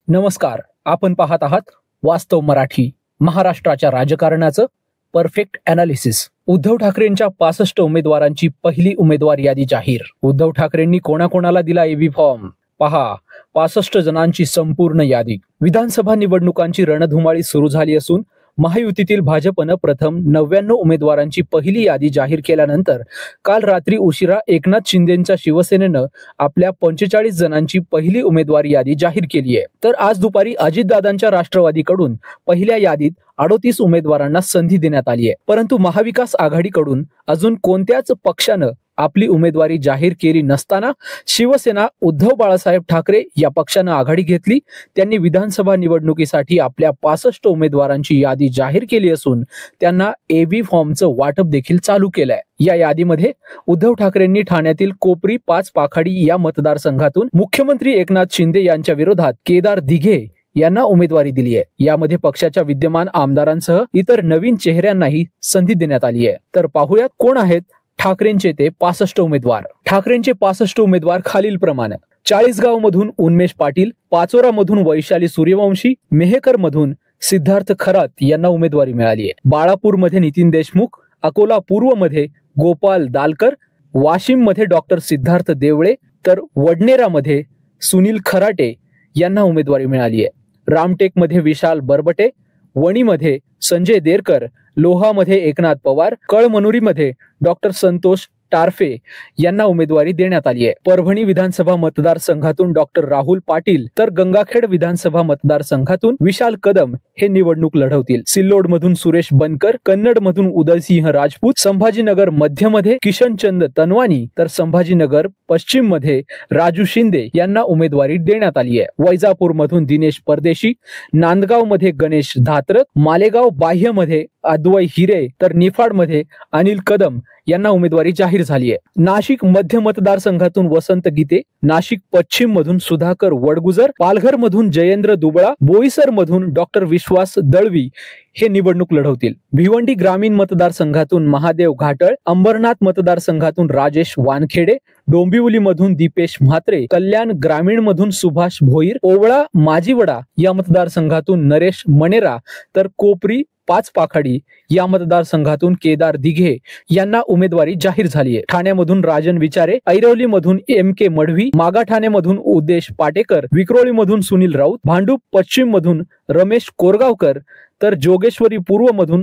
नमस्कार. आपण पाहत आहात वास्तव मराठी, महाराष्ट्राच्या राजकारणाचं परफेक्ट अनालिसिस. उद्धव ठाकरेंच्या 65 उमेदवारांची पहिली उमेदवार यादी जाहीर. उद्धव ठाकरेंनी कोणाकोणाला दिला एबी फॉर्म? पहा 65 जणांची संपूर्ण यादी. विधानसभा निवडणुकांची रणधुमाळी सुरू झाली असून महायुतीतील भाजपनं प्रथम 99 उमेदवारांची पहिली यादी जाहीर केल्यानंतर काल रात्री उशिरा एकनाथ शिंदेंच्या शिवसेनेनं आपल्या 45 जणांची पहिली उमेदवारी यादी जाहीर केली आहे. तर आज दुपारी अजितदादांच्या राष्ट्रवादीकडून पहिल्या यादीत 38 उमेदवारांना संधी देण्यात आली आहे. परंतु महाविकास आघाडीकडून अजून कोणत्याच पक्षानं आपली उमेदवारी जाहीर केली नसताना शिवसेना उद्धव बाळासाहेब ठाकरे या पक्षानं आघाडी घेतली. त्यांनी विधानसभा निवडणुकीसाठी आपल्या 65 उमेदवारांची यादी जाहीर केली असून त्यांना एबी फॉर्मचं वाटप देखील चालू केलंय. या यादीमध्ये उद्धव ठाकरेंनी ठाण्यातील कोपरी 5 पाखाडी या मतदारसंघातून मुख्यमंत्री एकनाथ शिंदे यांच्या विरोधात केदार दिघे यांना उमेदवारी दिली आहे. यामध्ये पक्षाच्या विद्यमान आमदारांसह इतर नवीन चेहऱ्यांनाही संधी देण्यात आली आहे. तर पाहूयात कोण आहेत ठाकरेंचे ते 65 उमेदवार. ठाकरेंचे 65 उमेदवार खालील प्रमाणे: चाळीसगाव मधून उन्मेष पाटील, पाचोरा मधून वैशाली सूर्यवंशी, मेहकर मधून सिद्धार्थ खरात यांना उमेदवारी मिळाली आहे. बाळापूर मध्ये नितीन देशमुख, अकोला पूर्व मध्ये गोपाल दालकर, वाशिम मध्ये डॉक्टर सिद्धार्थ देवळे, तर वडनेरा मध्ये सुनील खराटे यांना उमेदवारी मिळाली आहे. रामटेक मध्ये विशाल बरबटे, वणी मध्ये संजय देरकर, लोहा मध्ये एकनाथ पवार, कळमनुरी मध्ये डॉक्टर संतोष टारफे यांना उमेदवारी देण्यात आली आहे. परभणी विधानसभा मतदारसंघातून डॉक्टर राहुल पाटील, तर गंगाखेड विधानसभा मतदारसंघातून विशाल कदम हे निवडणूक लढवतील. सिल्लोड मधून सुरेश बनकर, कन्नड मधून उदयसिंह राजपूत, संभाजीनगर मध्य मध्ये किशनचंद तनवानी, तर संभाजीनगर पश्चिम मध्ये राजू शिंदे यांना उमेदवारी देण्यात आली आहे. वैजापूर मधून दिनेश परदेशी, नांदगाव मध्ये गणेश धात्रक, मालेगाव बाह्य मध्ये अद्वै हिरे, तर निफाड मध्ये अनिल कदम यांना उमेदवारी जाहीर झाली आहे. नाशिक मध्य मतदारसंघातून वसंत गीते, नाशिक पश्चिम मधून सुधाकर वडगुजर, पालघर मधून जयेंद्र दुबळा, बोईसर मधून डॉक्टर विश्वास दळवी हे निवडणूक लढवतील. भिवंडी ग्रामीण मतदारसंघातून महादेव घाटळ, अंबरनाथ मतदारसंघातून राजेश वानखेडे, डोंबिवली मधून दीपेश म्हात्रे, कल्याण ग्रामीण मधून सुभाष भोईर, ओवळा माजीवडा या मतदारसंघातून नरेश मणेरा, तर कोपरी 5 पाखाडी या मतदारसंघातून केदार दिघे यांना उमेदवारी जाहीर झाली आहे. ठाण्यामधून राजन विचारे, ऐरोली मधून MK मढवी, मागाठाण्यामधून उद्देश पाटेकर, विक्रोळी मधून सुनील राऊत, भांडूप पश्चिम मधून रमेश कोरगावकर, तर जोगेश्वरी पूर्व मधून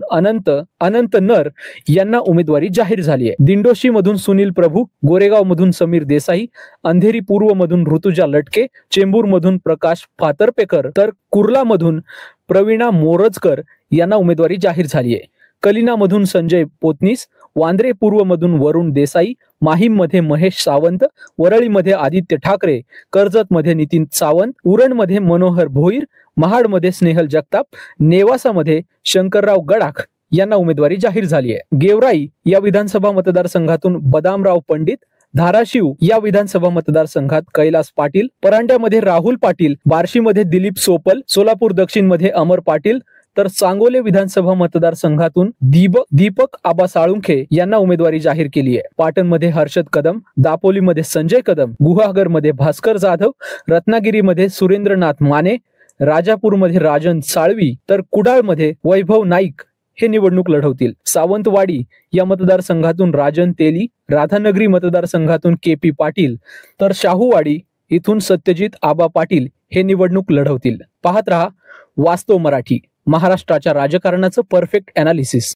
अनंत नर यांना उमेदवारी जाहीर झाली आहे. दिंडोशी मधून सुनील प्रभू, गोरेगाव मधून समीर देसाई, अंधेरी पूर्व मधून ऋतुजा लटके, चेंबूर मधून प्रकाश फातर्पेकर, तर कुर्ला मधून प्रवीणा मोरजकर यांना उमेदवारी जाहीर झाली आहे. कलिना मधून संजय पोतनीस, वांद्रे पूर्व मधून वरुण देसाई, माहीम मध्ये महेश सावंत, वरळी मध्ये आदित्य ठाकरे, कर्जत मध्ये नितीन सावंत, उरण मध्ये मनोहर भोईर, महाड मध्ये स्नेहल जगताप, नेवासा मध्ये शंकरराव गडाख यांना उमेदवारी जाहीर झाली आहे. गेवराई या विधानसभा मतदारसंघातून बदामराव पंडित, धाराशिव या विधानसभा मतदारसंघात कैलास पाटील, परांड्यामध्ये राहुल पाटील, बार्शीमध्ये दिलीप सोपल, सोलापूर दक्षिण मध्ये अमर पाटील, तर सांगोले विधानसभा मतदारसंघातून दीपक आबा साळुंखे यांना उमेदवारी जाहीर केली आहे. पाटणमध्ये हर्षद कदम, दापोलीमध्ये संजय कदम, गुहागरमध्ये भास्कर जाधव, रत्नागिरीमध्ये सुरेंद्रनाथ माने, राजापूरमध्ये राजन साळवी, तर कुडाळमध्ये वैभव नाईक हे निवडणूक लढवतील. सावंतवाडी या मतदारसंघातून राजन तेली, राधानगरी मतदारसंघातून KP पाटील, तर शाहूवाडी इथून सत्यजित आबा पाटील हे निवडणूक लढवतील. पाहत रहा वास्तव मराठी, महाराष्ट्राच्या राजकारणाचं परफेक्ट अनालिसिस.